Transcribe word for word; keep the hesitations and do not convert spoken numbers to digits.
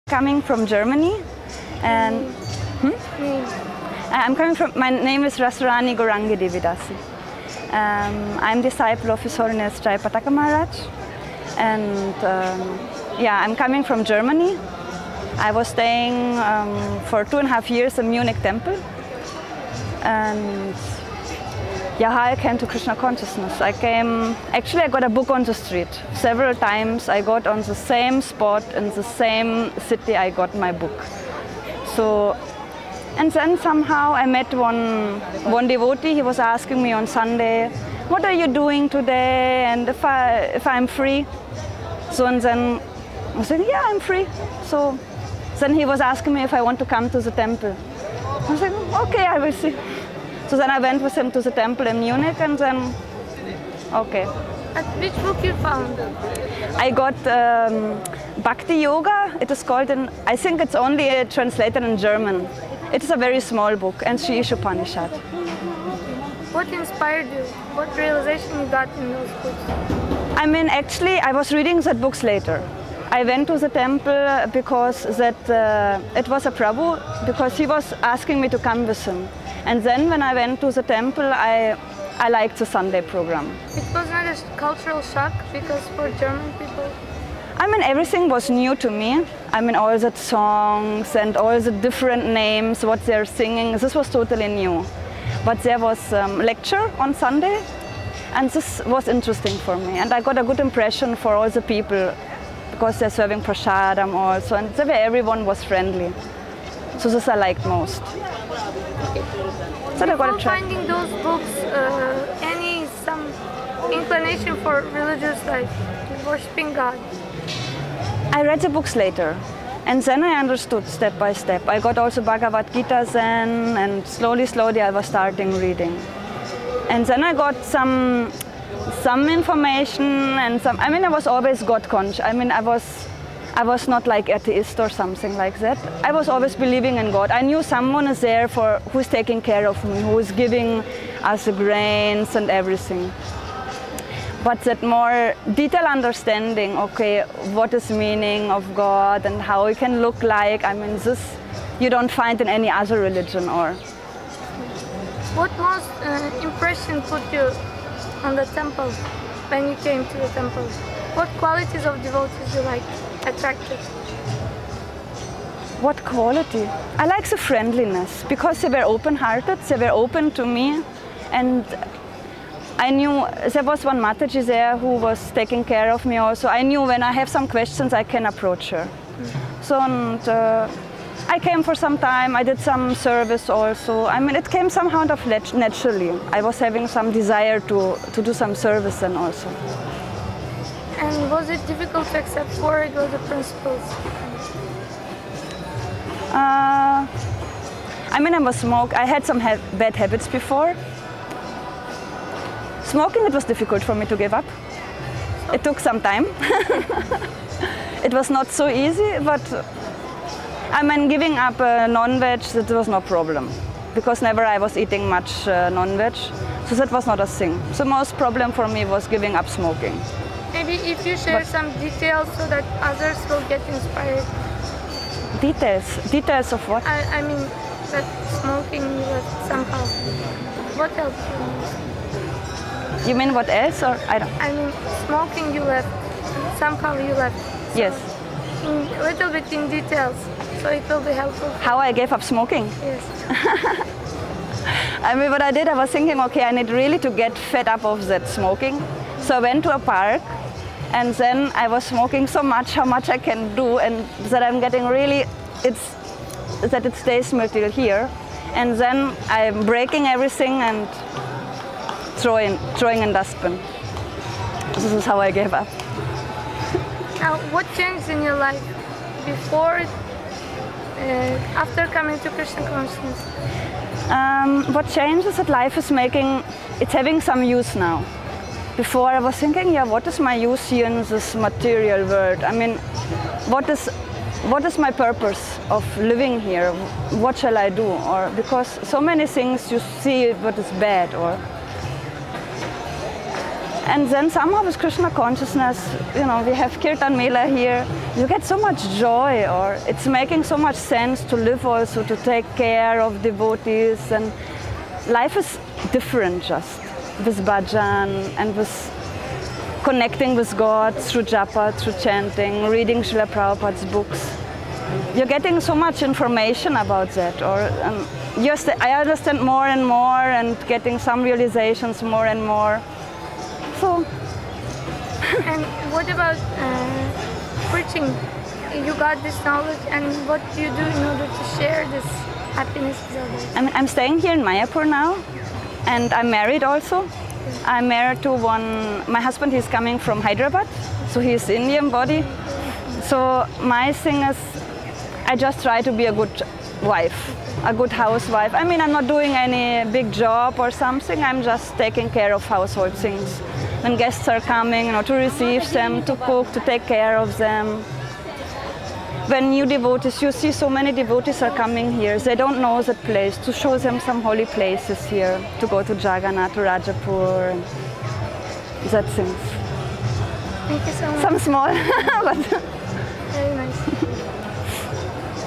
Coming from Germany, and hmm? I'm coming from. My name is Rasarani Gaurangi Devidasi. Um, I'm disciple of His Holiness Jayapataka Maharaj, and um, yeah, I'm coming from Germany. I was staying um, for two and a half years in Munich Temple, and yeah, how I came to Krishna consciousness. I came, actually I got a book on the street. Several times I got on the same spot in the same city I got my book. So, and then somehow I met one, one devotee. He was asking me on Sunday, what are you doing today, and if, I, if I'm free. So, and then I said, yeah, I'm free. So then he was asking me if I want to come to the temple. I said, okay, I will see. So then I went with him to the temple in Munich, and then, okay. And which book you found? I got um, Bhakti Yoga. It is called in, I think it's only uh, translated in German. It is a very small book, and Sri Ishopanishad. What inspired you? What realization you got in those books? I mean, actually, I was reading that books later. I went to the temple because that uh, it was a Prabhu, because he was asking me to come with him. And then when I went to the temple, I, I liked the Sunday program. It was not a cultural shock, because for German people? I mean, everything was new to me. I mean, all the songs and all the different names, what they're singing, this was totally new. But there was a um, lecture on Sunday, and this was interesting for me. And I got a good impression for all the people, because they're serving prasadam also, and everyone was friendly. So this I liked most. So I got to try. Finding those books, uh, any some inclination for religious life, worshipping God? I read the books later, and then I understood step by step. I got also Bhagavad Gita then, and slowly, slowly I was starting reading. And then I got some some information and some. I mean, I was always God conscious. I mean, I was. I was not like atheist or something like that. I was always believing in God. I knew someone is there for who's taking care of me, who is giving us the grains and everything. But that more detailed understanding, okay, what is meaning of God and how it can look like, I mean, this you don't find in any other religion. Or what most uh, impression put you on the temple when you came to the temple? What qualities of devotees you like? Attractive. What quality? I like the friendliness, because they were open-hearted, they were open to me, and I knew there was one Mataji there who was taking care of me also. I knew when I have some questions I can approach her. Mm. So and, uh, I came for some time, I did some service also. I mean, it came somehow of naturally. I was having some desire to, to do some service then also. And was it difficult to accept four regular principles? Uh, I mean, I was smoke. I had some ha bad habits before. Smoking, it was difficult for me to give up. It took some time. It was not so easy, but I mean, giving up uh, non-veg, that was no problem, because never I was eating much uh, non-veg, so that was not a thing. The most problem for me was giving up smoking. Maybe if you share but some details so that others will get inspired. Details? Details of what? I, I mean, that smoking you left somehow. What else you mean? You mean what else? Or I don't. I mean, smoking you left. Somehow you left. So yes. In, a little bit in details, so it will be helpful. How I gave up smoking? Yes. I mean, what I did, I was thinking, okay, I need really to get fed up of that smoking. So I went to a park, and then I was smoking so much, how much I can do, and that I'm getting really, it's that it stays me till here. And then I'm breaking everything and throwing, throwing in dustbin. This is how I gave up. Now, what changed in your life before, uh, after coming to Krishna consciousness? Um, what changed is that life is making, it's having some use now. Before I was thinking, yeah, what is my use here in this material world? I mean, what is, what is my purpose of living here? What shall I do? Or because so many things you see what is bad, or And then somehow with Krishna consciousness, you know, we have Kirtan Mela here. You get so much joy, or it's making so much sense to live also, to take care of devotees. And life is different just with bhajan and with connecting with God through japa, through chanting, reading Srila Prabhupada's books. You're getting so much information about that, or um, just, I understand more and more and getting some realizations more and more. So. And what about uh, preaching? You got this knowledge, and what do you do in order to share this happiness with others? I'm, I'm staying here in Mayapur now, and I'm married also. I'm married to one, my husband is coming from Hyderabad, so he's Indian body. So my thing is, I just try to be a good wife, a good housewife. I mean, I'm not doing any big job or something, I'm just taking care of household things. When guests are coming, you know, to receive them, to cook, to take care of them. When new devotees, you see so many devotees are coming here, they don't know that place, to show them some holy places here, to go to Jagannath, to Rajapur, and that things. Thank you so much. Some small, but very nice.